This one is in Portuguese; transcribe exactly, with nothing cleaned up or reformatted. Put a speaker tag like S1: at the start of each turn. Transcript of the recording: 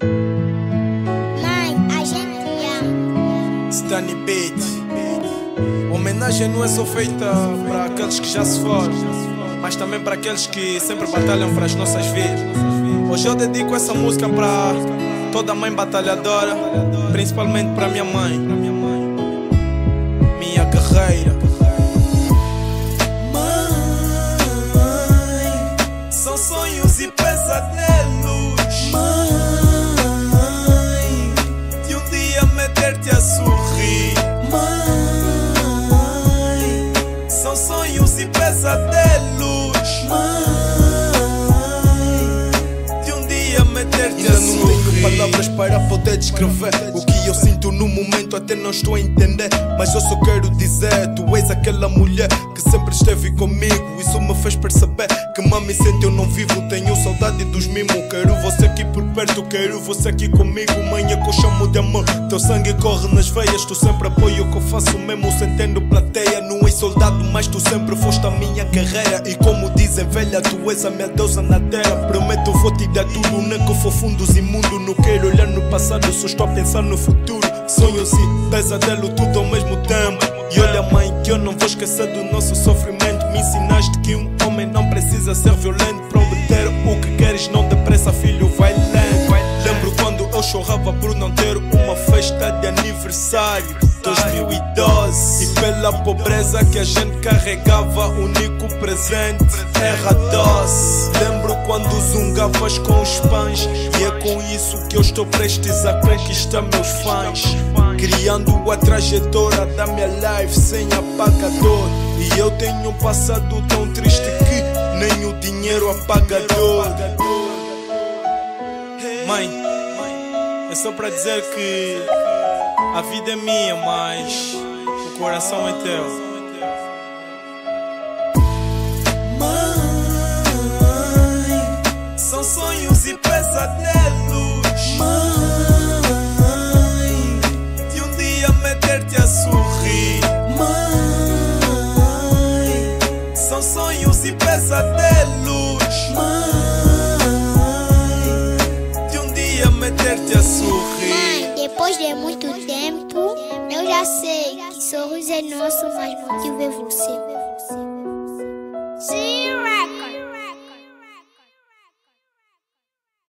S1: Mãe, a gente ama.
S2: Stanny Beat. Homenagem não é só feita para aqueles que já se foram, mas também para aqueles que sempre batalham para as nossas vidas. Hoje eu dedico essa música para toda mãe batalhadora, principalmente para minha mãe, minha guerreira. Mãe, são sonhos e pesadelos, mãe, de um dia meter-te a sorrir. Mãe, são sonhos e pesadelos, mãe, de um dia meter-te a sorrir.
S3: Não tenho palavras para poder descrever o que eu sinto no momento, até não estou a entender. Mas eu só quero dizer, tu és aquela mulher que sempre esteve comigo. Isso me fez perceber que mami, sente eu não vivo. Tenho saudade dos mimos, quero você aqui por perto, quero você aqui comigo. Mãe, é que eu chamo de amor, teu sangue corre nas veias. Tu sempre apoio o que eu faço mesmo sentindo plateia. Não és soldado, mas tu sempre foste a minha carreira. E como dizem velha, tu és a minha deusa na terra. Prometo vou te dar tudo, nem que for fundos imundo. Não quero olhar no passado, só estou a pensar no futuro. Sonhos e pesadelo, tudo ao mesmo tempo. E olha mãe, que eu não vou esquecer do nosso sofrimento. Me ensinaste que um homem não precisa ser violento para obter o que queres, não depressa filho, vai lento. Lembro quando eu chorava por não ter uma festa de aniversário, dois mil e doze. E pela pobreza que a gente carregava, o único presente era doce. Lembro quando zungavas com os pães, e é com isso que eu estou prestes a conquistar meus fãs, criando a trajetória da minha life sem apagador. E eu tenho um passado tão triste que nem o dinheiro apagador.
S2: Mãe, é só para dizer que a vida é minha, mas o coração é teu. Mãe, são sonhos e pesadelos, mãe, de um dia meter-te a sorrir. Mãe, são sonhos e pesadelos, mãe, de um dia meter-te a sorrir.
S1: Mãe, depois de muito tempo, eu já sei que sorriso é nosso, mas motivo é você. Sim.